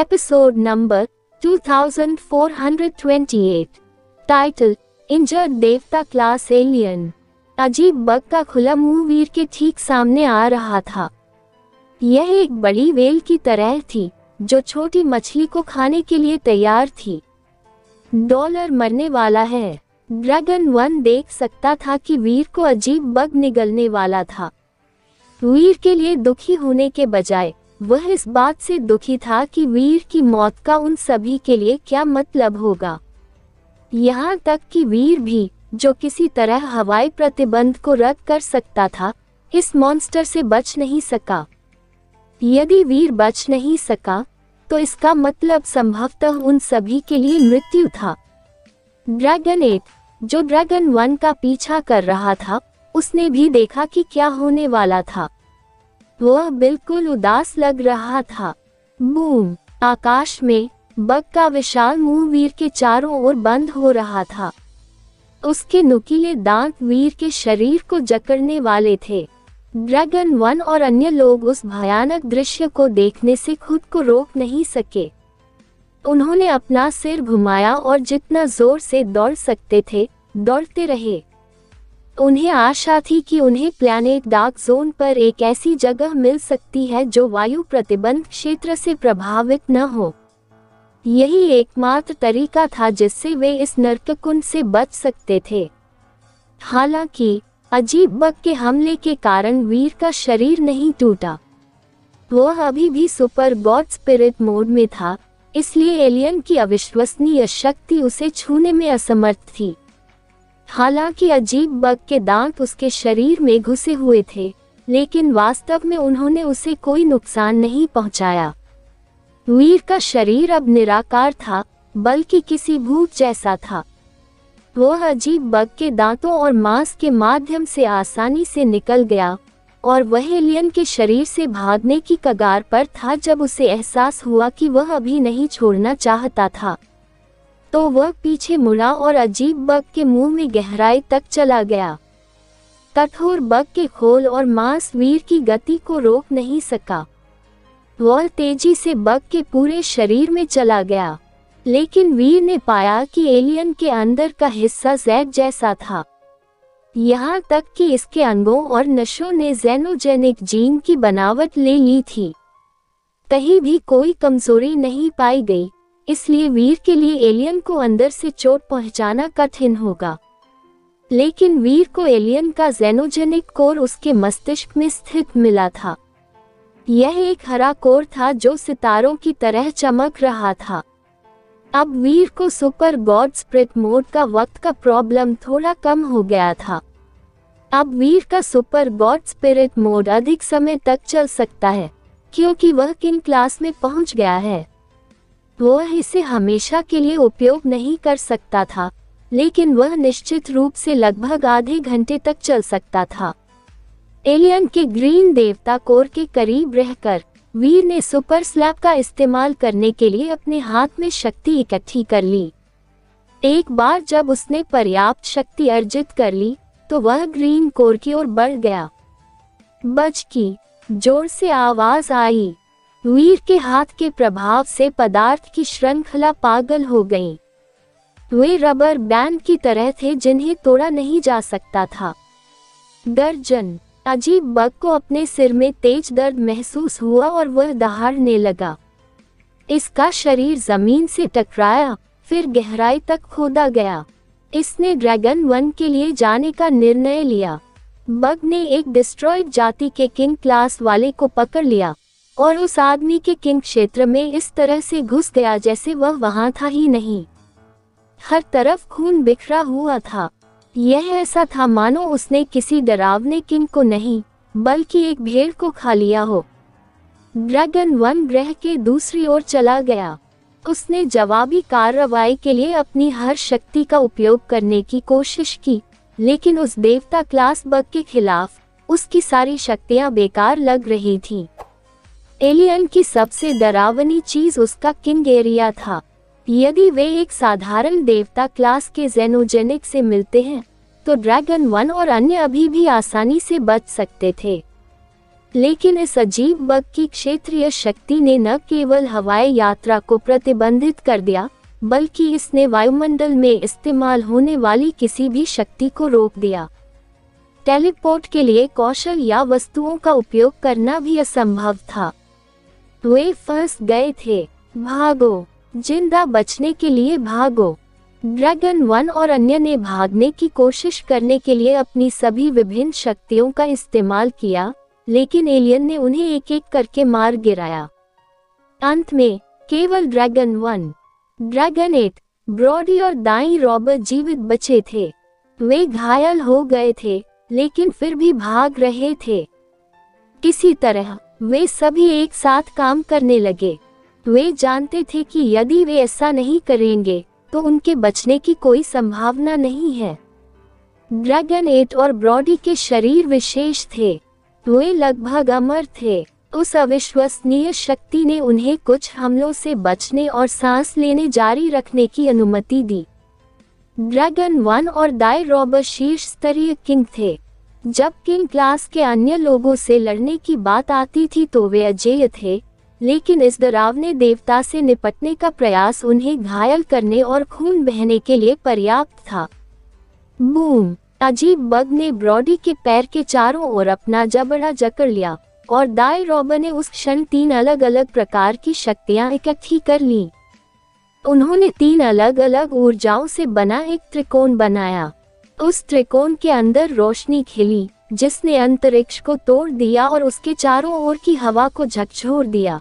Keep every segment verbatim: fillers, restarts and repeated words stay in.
Episode number two thousand four hundred twenty eight. Title injured देवता class alien. अजीब bug का खुला मुंह वीर के ठीक सामने आ रहा था। यह एक बड़ी वेल की तरह थी जो छोटी मछली को खाने के लिए तैयार थी। डॉलर मरने वाला है। ड्रैगन वन देख सकता था कि वीर को अजीब बग निगलने वाला था। वीर के लिए दुखी होने के बजाय वह इस बात से दुखी था कि वीर की मौत का उन सभी के लिए क्या मतलब होगा। यहाँ तक कि वीर भी, जो किसी तरह हवाई प्रतिबंध को रद्द कर सकता था, इस मॉन्स्टर से बच नहीं सका। यदि वीर बच नहीं सका तो इसका मतलब संभवतः उन सभी के लिए मृत्यु था। ड्रैगन एट, जो ड्रैगन वन का पीछा कर रहा था, उसने भी देखा कि क्या होने वाला था। वह बिल्कुल उदास लग रहा था। बूम! आकाश में बग का विशाल मुंह वीर के चारों ओर बंद हो रहा था। उसके नुकीले दांत वीर के शरीर को जकड़ने वाले थे। ड्रैगन वन और अन्य लोग उस भयानक दृश्य को देखने से खुद को रोक नहीं सके। उन्होंने अपना सिर घुमाया और जितना जोर से दौड़ सकते थे दौड़ते रहे। उन्हें आशा थी कि उन्हें प्लैनेट डार्क जोन पर एक ऐसी जगह मिल सकती है जो वायु प्रतिबंध क्षेत्र से प्रभावित न हो। यही एकमात्र तरीका था जिससे वे इस नरककुंड से बच सकते थे। हालांकि अजीब बग के हमले के कारण वीर का शरीर नहीं टूटा। वह अभी भी सुपर गॉड स्पिरिट मोड में था, इसलिए एलियन की अविश्वसनीय शक्ति उसे छूने में असमर्थ थी। हालांकि अजीब बग के दांत उसके शरीर में घुसे हुए थे, लेकिन वास्तव में उन्होंने उसे कोई नुकसान नहीं पहुंचाया। वीर का शरीर अब निराकार था, बल्कि किसी भूत जैसा था। वह अजीब बग के दांतों और मांस के माध्यम से आसानी से निकल गया और वह एलियन के शरीर से भागने की कगार पर था जब उसे एहसास हुआ कि वह अभी नहीं छोड़ना चाहता था। तो वह पीछे मुड़ा और अजीब बग के मुंह में गहराई तक चला गया। कठोर बग के खोल और मांस वीर की गति को रोक नहीं सका। वह तेजी से बग के पूरे शरीर में चला गया, लेकिन वीर ने पाया कि एलियन के अंदर का हिस्सा जैड जैसा था। यहाँ तक कि इसके अंगों और नसों ने जेनोजेनिक जीन की बनावट ले ली थी। कहीं भी कोई कमजोरी नहीं पाई गई, इसलिए वीर के लिए एलियन को अंदर से चोट पहुंचाना कठिन होगा। लेकिन वीर को एलियन का जेनोजेनिक कोर उसके मस्तिष्क में स्थित मिला था। यह एक हरा कोर था जो सितारों की तरह चमक रहा था। अब वीर को सुपर गॉड स्पिरिट मोड का वक्त का प्रॉब्लम थोड़ा कम हो गया था। अब वीर का सुपर गॉड स्पिरिट मोड अधिक समय तक चल सकता है, क्योंकि वह किंग क्लास में पहुंच गया है। वह इसे हमेशा के लिए उपयोग नहीं कर सकता था, लेकिन वह निश्चित रूप से लगभग आधे घंटे तक चल सकता था। एलियन के ग्रीन देवता कोर के करीब रहकर वीर ने सुपर स्लैप का इस्तेमाल करने के लिए अपने हाथ में शक्ति इकट्ठी कर ली। एक बार जब उसने पर्याप्त शक्ति अर्जित कर ली तो वह ग्रीन कोर की ओर बढ़ गया। बज की जोर से आवाज आई। वीर के हाथ के प्रभाव से पदार्थ की श्रृंखला पागल हो गई। वे रबर बैंड की तरह थे जिन्हें तोड़ा नहीं जा सकता था। गर्जन! अजीब बग को अपने सिर में तेज दर्द महसूस हुआ और वह दहाड़ने लगा। इसका शरीर जमीन से टकराया, फिर गहराई तक खोदा गया। इसने ड्रैगन वन के लिए जाने का निर्णय लिया। बग ने एक डिस्ट्रॉयड जाति के किंग क्लास वाले को पकड़ लिया और उस आदमी के किंग क्षेत्र में इस तरह से घुस गया जैसे वह वहां था ही नहीं। हर तरफ खून बिखरा हुआ था। यह ऐसा था मानो उसने किसी डरावने किंग को नहीं, बल्कि एक भेड़ को खा लिया हो। ड्रैगन वन ग्रह के दूसरी ओर चला गया। उसने जवाबी कार्रवाई के लिए अपनी हर शक्ति का उपयोग करने की कोशिश की, लेकिन उस देवता क्लास बग के खिलाफ उसकी सारी शक्तियां बेकार लग रही थीं। एलियन की सबसे डरावनी चीज उसका किंग एरिया था। यदि वे एक साधारण देवता क्लास के जेनोजेनिक से मिलते हैं तो ड्रैगन वन और अन्य अभी भी आसानी से बच सकते थे। लेकिन इस अजीब बग की क्षेत्रीय शक्ति ने न केवल हवाई यात्रा को प्रतिबंधित कर दिया, बल्कि इसने वायुमंडल में इस्तेमाल होने वाली किसी भी शक्ति को रोक दिया। टेलीपोर्ट के लिए कौशल या वस्तुओं का उपयोग करना भी असंभव था। वे फंस गए थे। भागो, जिंदा बचने के लिए भागो। ड्रैगन वन और अन्य ने भागने की कोशिश करने के लिए अपनी सभी विभिन्न शक्तियों का इस्तेमाल किया, लेकिन एलियन ने उन्हें एक एक करके मार गिराया। अंत में केवल dragon one, dragon eight, Brody और दाई रॉबर जीवित बचे थे। वे घायल हो गए थे, लेकिन फिर भी भाग रहे थे। किसी तरह वे सभी एक साथ काम करने लगे। वे जानते थे कि यदि वे ऐसा नहीं करेंगे तो उनके बचने की कोई संभावना नहीं है। ड्रैगन एट और ब्रॉडी के शरीर विशेष थे। वे लगभग अमर थे। उस अविश्वसनीय शक्ति ने उन्हें कुछ हमलों से बचने और सांस लेने जारी रखने की अनुमति दी। ड्रैगन वन और दाई रॉबर शीर्ष स्तरीय किंग थे। जब किंग क्लास के अन्य लोगों से लड़ने की बात आती थी तो वे अजेय थे, लेकिन इस डरावने देवता से निपटने का प्रयास उन्हें घायल करने और खून बहने के लिए पर्याप्त था। बूम! अजीब बग ने ब्रॉडी के पैर के चारों ओर अपना जबड़ा जकड़ लिया और दाई रॉबर ने उस क्षण तीन अलग अलग प्रकार की शक्तियां इकट्ठी कर लीं। उन्होंने तीन अलग अलग ऊर्जाओं से बना एक त्रिकोण बनाया। उस त्रिकोण के अंदर रोशनी खिली, जिसने अंतरिक्ष को तोड़ दिया और उसके चारों ओर की हवा को झकझोर दिया।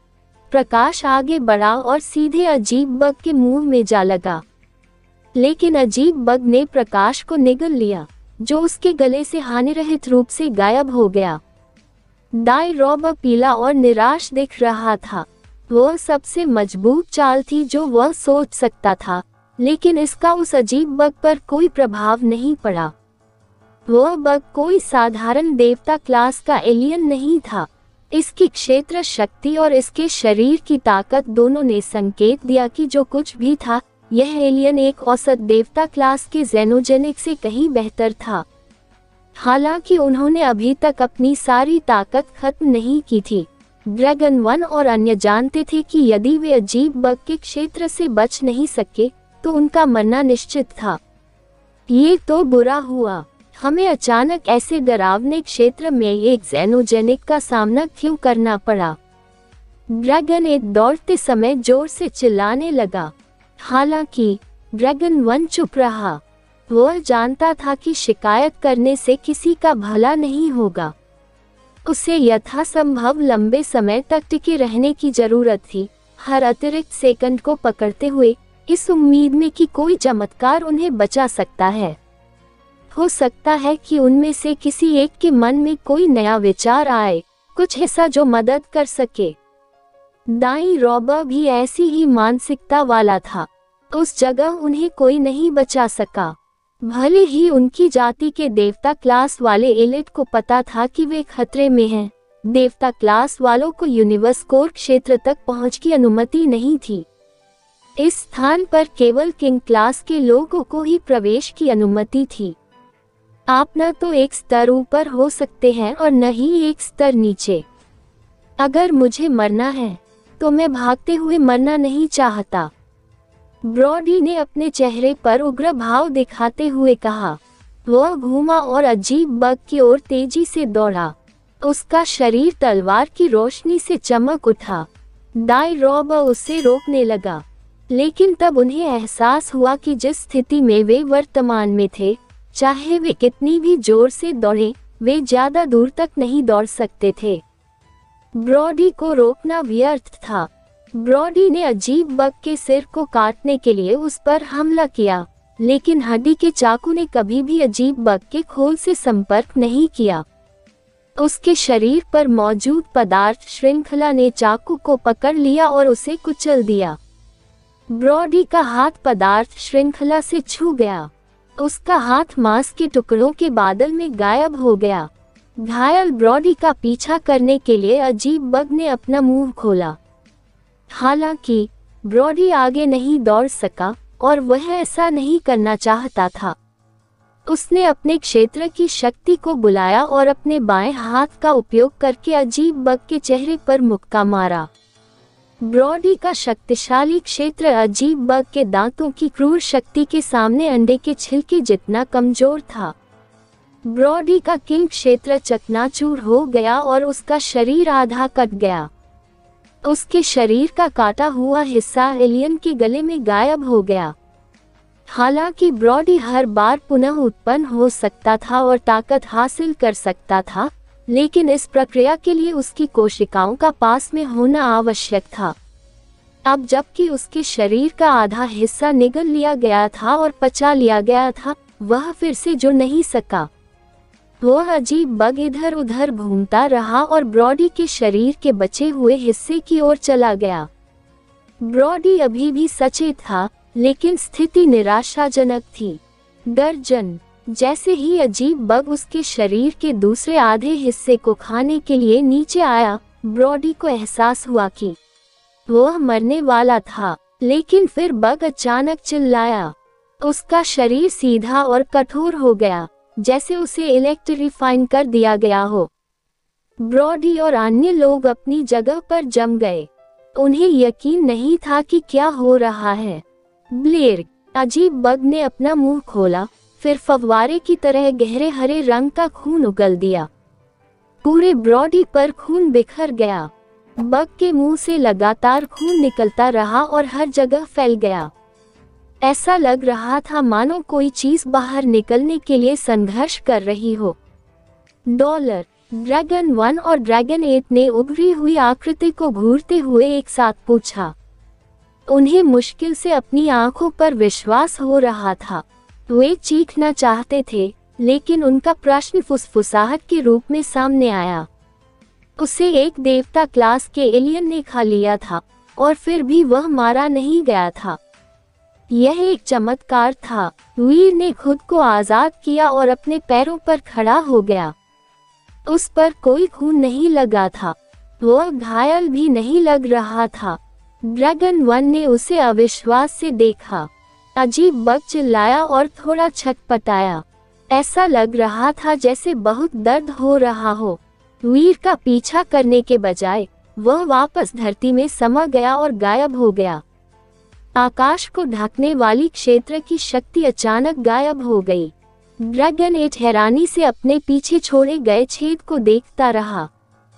प्रकाश आगे बढ़ा और सीधे अजीब बग के मुंह में जा लगा, लेकिन अजीब बग ने प्रकाश को निगल लिया, जो उसके गले से हानिरहित रूप से गायब हो गया। दाई रॉबर पीला और निराश दिख रहा था। वह सबसे मजबूत चाल थी जो वह सोच सकता था, लेकिन इसका उस अजीब बग पर कोई प्रभाव नहीं पड़ा। वह बग कोई साधारण देवता क्लास का एलियन नहीं था। इसकी क्षेत्र शक्ति और इसके शरीर की ताकत दोनों ने संकेत दिया कि जो कुछ भी था, यह एलियन एक औसत देवता क्लास के जेनोजेनिक से कहीं बेहतर था। हालांकि उन्होंने अभी तक अपनी सारी ताकत खत्म नहीं की थी। ड्रैगन वन और अन्य जानते थे कि यदि वे अजीब बग के क्षेत्र से बच नहीं सके तो उनका मरना निश्चित था। ये तो बुरा हुआ। हमें अचानक ऐसे डरावने क्षेत्र में एक जेनोजेनिक का सामना क्यों करना पड़ा? ड्रैगन एक दौड़ते समय जोर से चिल्लाने लगा। हालांकि ड्रैगन वन चुप रहा। वह जानता था कि शिकायत करने से किसी का भला नहीं होगा। उसे यथासंभव लंबे समय तक टिके रहने की जरूरत थी, हर अतिरिक्त सेकंड को पकड़ते हुए, इस उम्मीद में कि कोई चमत्कार उन्हें बचा सकता है। हो सकता है कि उनमें से किसी एक के मन में कोई नया विचार आए, कुछ ऐसा जो मदद कर सके। दाई रॉबर भी ऐसी ही मानसिकता वाला था। उस जगह उन्हें कोई नहीं बचा सका। भले ही उनकी जाति के देवता क्लास वाले एलिट को पता था कि वे खतरे में हैं, देवता क्लास वालों को यूनिवर्स कोर क्षेत्र तक पहुंच की अनुमति नहीं थी। इस स्थान पर केवल किंग क्लास के लोगों को ही प्रवेश की अनुमति थी। आप न तो एक स्तर ऊपर हो सकते हैं और न ही एक स्तर नीचे। अगर मुझे मरना है तो मैं भागते हुए मरना नहीं चाहता, ब्रॉडी ने अपने चेहरे पर उग्र भाव दिखाते हुए कहा। वह घूमा और अजीब बग की ओर तेजी से दौड़ा। उसका शरीर तलवार की रोशनी से चमक उठा। दाई रॉबर उसे रोकने लगा, लेकिन तब उन्हें एहसास हुआ कि जिस स्थिति में वे वर्तमान में थे, चाहे वे कितनी भी जोर से दौड़े, वे ज्यादा दूर तक नहीं दौड़ सकते थे। ब्रॉडी को रोकना व्यर्थ था। ब्रॉडी ने अजीब बग के सिर को काटने के लिए उस पर हमला किया, लेकिन हड्डी के चाकू ने कभी भी अजीब बग के खोल से संपर्क नहीं किया। उसके शरीर पर मौजूद पदार्थ श्रृंखला ने चाकू को पकड़ लिया और उसे कुचल दिया। ब्रॉडी का हाथ पदार्थ श्रृंखला से छू गया। उसका हाथ मांस के टुकड़ों के बादल में गायब हो गया। घायल ब्रॉडी का पीछा करने के लिए अजीब बग ने अपना मुंह खोला। हालांकि ब्रॉडी आगे नहीं दौड़ सका और वह ऐसा नहीं करना चाहता था। उसने अपने क्षेत्र की शक्ति को बुलाया और अपने बाएं हाथ का उपयोग करके अजीब बग के चेहरे पर मुक्का मारा। ब्रॉडी का शक्तिशाली क्षेत्र अजीब बग के दांतों की क्रूर शक्ति के सामने अंडे के छिलके जितना कमजोर था। ब्रॉडी का किंग क्षेत्र चकनाचूर हो गया और उसका शरीर आधा कट गया। उसके शरीर का काटा हुआ हिस्सा एलियन के गले में गायब हो गया। हालांकि ब्रॉडी हर बार पुनः उत्पन्न हो सकता था और ताकत हासिल कर सकता था, लेकिन इस प्रक्रिया के लिए उसकी कोशिकाओं का पास में होना आवश्यक था। अब जबकि उसके शरीर का आधा हिस्सा निगल लिया गया था और पचा लिया गया था, वह फिर से जुड़ नहीं सका। वह अजीब बग इधर उधर घूमता रहा और ब्रॉडी के शरीर के बचे हुए हिस्से की ओर चला गया। ब्रॉडी अभी भी सचेत था, लेकिन स्थिति निराशाजनक थी। गर्जन जैसे ही अजीब बग उसके शरीर के दूसरे आधे हिस्से को खाने के लिए नीचे आया, ब्रॉडी को एहसास हुआ कि वह मरने वाला था। लेकिन फिर बग अचानक चिल्लाया। उसका शरीर सीधा और कठोर हो गया, जैसे उसे इलेक्ट्रीफाइन कर दिया गया हो। ब्रॉडी और अन्य लोग अपनी जगह पर जम गए। उन्हें यकीन नहीं था कि क्या हो रहा है। ब्लेयर अजीब बग ने अपना मुंह खोला, फिर फव्वारे की तरह गहरे हरे रंग का खून उगल दिया। पूरे ब्रॉडी पर खून बिखर गया। बग के मुंह से लगातार खून निकलता रहा और हर जगह फैल गया। ऐसा लग रहा था मानो कोई चीज बाहर निकलने के लिए संघर्ष कर रही हो। डॉलर ड्रैगन वन और ड्रैगन एट ने उभरी हुई आकृति को घूरते हुए एक साथ पूछा। उन्हें मुश्किल से अपनी आंखों पर विश्वास हो रहा था। वे चीखना चाहते थे, लेकिन उनका प्रश्न फुसफुसाहट के रूप में सामने आया। उसे एक देवता क्लास के एलियन ने खा लिया था और फिर भी वह मारा नहीं गया था। यह एक चमत्कार था। वीर ने खुद को आजाद किया और अपने पैरों पर खड़ा हो गया। उस पर कोई खून नहीं लगा था। वह घायल भी नहीं लग रहा था। ड्रैगन वन ने उसे अविश्वास से देखा। अजीब बग चिल्लाया और थोड़ा छटपटाया। ऐसा लग रहा था जैसे बहुत दर्द हो रहा हो। वीर का पीछा करने के बजाय वह वापस धरती में समा गया और गायब हो गया। आकाश को ढकने वाली क्षेत्र की शक्ति अचानक गायब हो गई। ड्रैगन एट हैरानी से अपने पीछे छोड़े गए छेद को देखता रहा।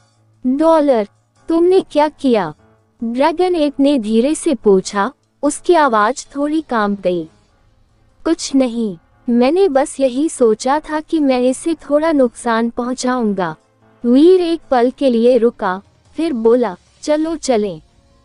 डॉलर, तुमने क्या किया? ड्रैगन एट ने धीरे से पूछा। उसकी आवाज थोड़ी कांप गई। कुछ नहीं, मैंने बस यही सोचा था कि मैं इसे थोड़ा नुकसान पहुंचाऊंगा। वीर एक पल के लिए रुका, फिर बोला, चलो चलें।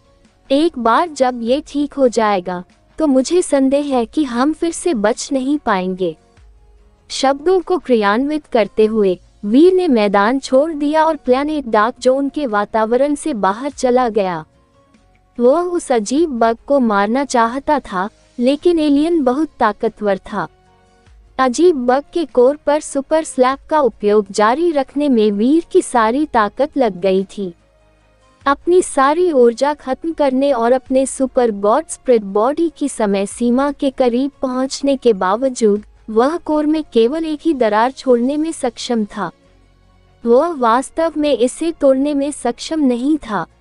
एक बार जब ये ठीक हो जाएगा, तो मुझे संदेह है कि हम फिर से बच नहीं पाएंगे। शब्दों को क्रियान्वित करते हुए वीर ने मैदान छोड़ दिया और प्लैनेट डार्क जोन के वातावरण से बाहर चला गया। वह उस अजीब बग को मारना चाहता था, लेकिन एलियन बहुत ताकतवर था। अजीब बग के कोर पर सुपर स्लैप का उपयोग जारी रखने में वीर की सारी ताकत लग गई थी। अपनी सारी ऊर्जा खत्म करने और अपने सुपर गॉड स्प्रिट बॉडी की समय सीमा के करीब पहुंचने के बावजूद वह कोर में केवल एक ही दरार छोड़ने में सक्षम था। वह वास्तव में इसे तोड़ने में सक्षम नहीं था।